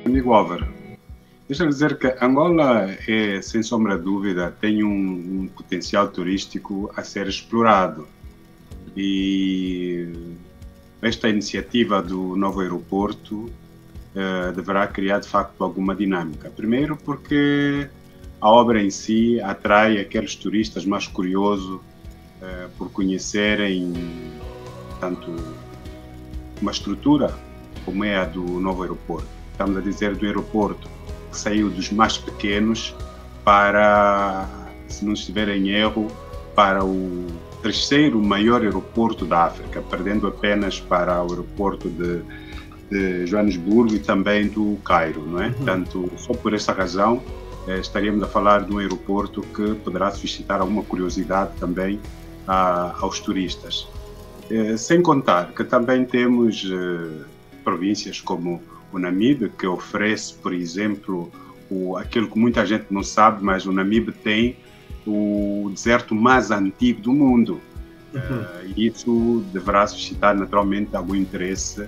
Amigo Álvaro, deixa eu dizer que Angola é, sem sombra de dúvida, tem um potencial turístico a ser explorado. E esta iniciativa do novo aeroporto deverá criar, de facto, alguma dinâmica. Primeiro porque a obra em si atrai aqueles turistas mais curiosos por conhecerem tanto uma estrutura como é a do novo aeroporto. Estamos a dizer do aeroporto que saiu dos mais pequenos para, se não estiver em erro, para o terceiro maior aeroporto da África, perdendo apenas para o aeroporto de Joanesburgo e também do Cairo, não é? Portanto, só por essa razão estaríamos a falar de um aeroporto que poderá suscitar alguma curiosidade também aos turistas. Sem contar que também temos províncias como o Namibe, que oferece, por exemplo, aquilo que muita gente não sabe, mas o Namibe tem o deserto mais antigo do mundo. E isso deverá suscitar naturalmente algum interesse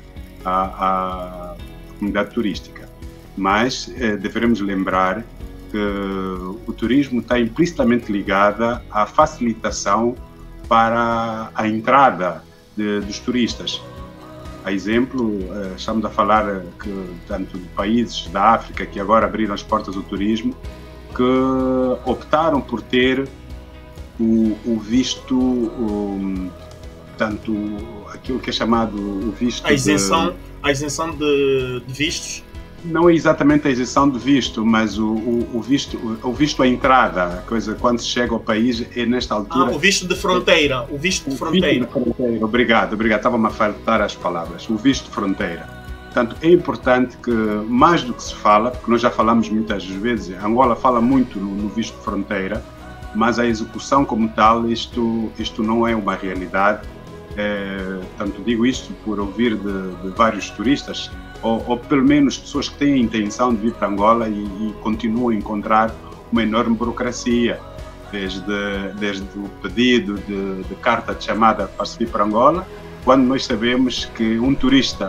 à comunidade turística. Mas devemos lembrar que o turismo está implicitamente ligado à facilitação para a entrada dos turistas. A exemplo, estamos a falar que, tanto de países da África que agora abriram as portas do turismo, que optaram por ter o visto, tanto aquilo que é chamado o visto... A isenção de vistos? Não é exatamente a isenção de visto, mas o visto à entrada, a coisa quando se chega ao país é nesta altura... o visto de fronteira. O visto de fronteira. Obrigado. Estava-me a faltar as palavras. O visto de fronteira. Portanto, é importante que, mais do que se fala, porque nós já falamos muitas vezes, Angola fala muito no visto de fronteira, mas a execução como tal, isto não é uma realidade. Tanto digo isto por ouvir de vários turistas, ou pelo menos pessoas que têm a intenção de vir para Angola e continuam a encontrar uma enorme burocracia, desde o pedido de carta de chamada para se vir para Angola, quando nós sabemos que um turista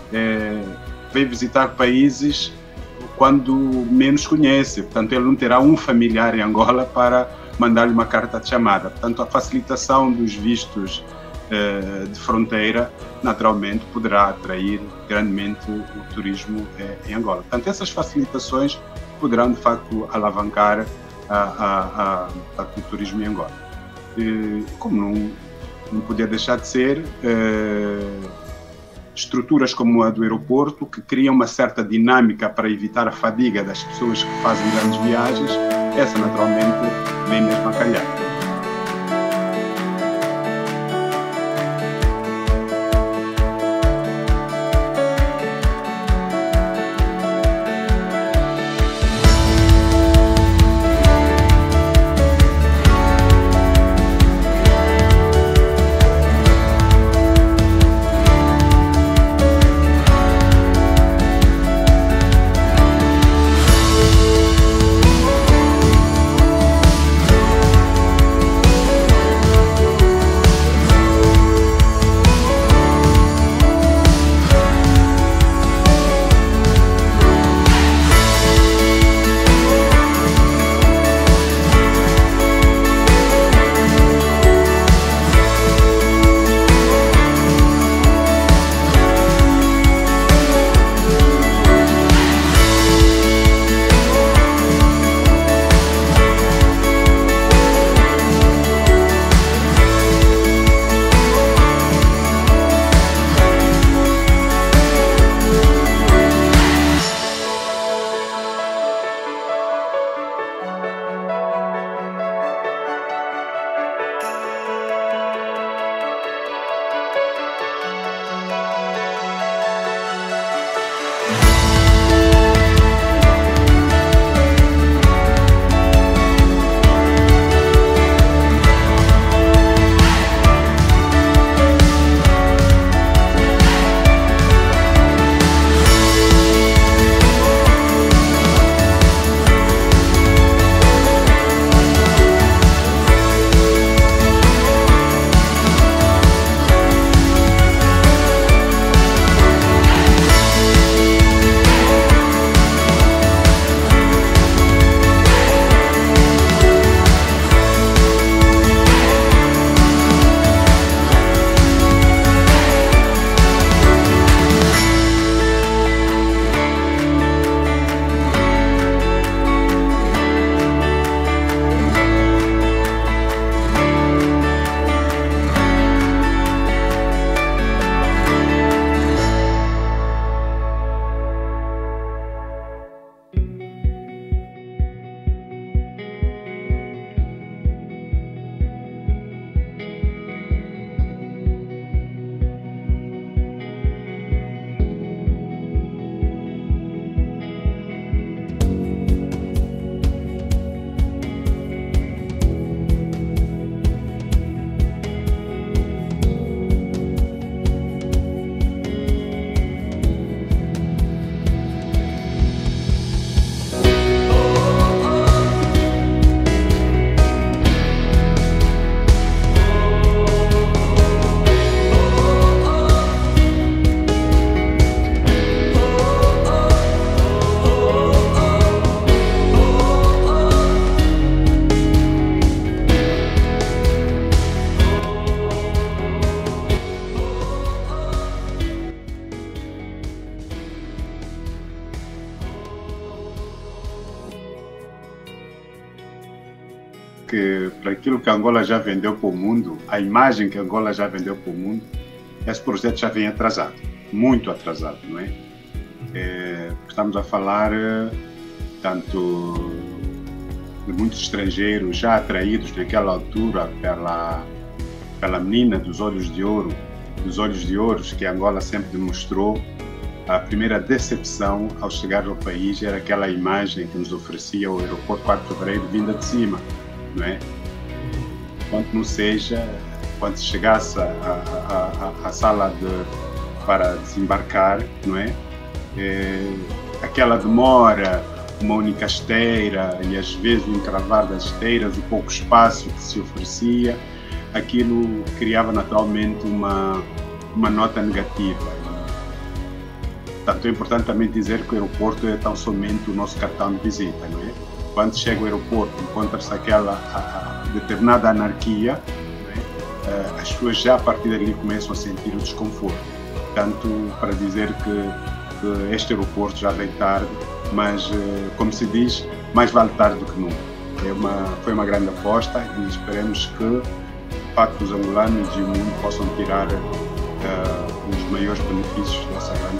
vem visitar países quando menos conhece, portanto ele não terá um familiar em Angola para mandar-lhe uma carta de chamada. Portanto, a facilitação dos vistos de fronteira, naturalmente, poderá atrair grandemente o turismo em Angola. Portanto, essas facilitações poderão, de facto, alavancar o turismo em Angola. Como não podia deixar de ser, estruturas como a do aeroporto, que criam uma certa dinâmica para evitar a fadiga das pessoas que fazem grandes viagens, essa, naturalmente, vem mesmo a calhar. para aquilo que Angola já vendeu para o mundo, a imagem que Angola já vendeu para o mundo, esse projeto já vem atrasado, muito atrasado, não é? Estamos a falar tanto de muitos estrangeiros já atraídos naquela altura pela menina dos olhos de ouro, que Angola sempre demonstrou. A primeira decepção ao chegar ao país era aquela imagem que nos oferecia o aeroporto 4 de Fevereiro vinda de cima, não é? Quando não seja, quando chegasse à sala para desembarcar, não é? Aquela demora, uma única esteira e às vezes o encravar das esteiras, o pouco espaço que se oferecia, aquilo criava naturalmente uma nota negativa. Portanto, é importante também dizer que o aeroporto é tão somente o nosso cartão de visita, não é? Quando chega ao aeroporto, encontra-se aquela determinada anarquia, não é? As pessoas já a partir dali começam a sentir o desconforto. Portanto, para dizer que este aeroporto já vem tarde, mas, como se diz, mais vale tarde do que nunca. Foi uma grande aposta e esperemos que, de facto, os angolanos e o mundo possam tirar os maiores benefícios dessa grande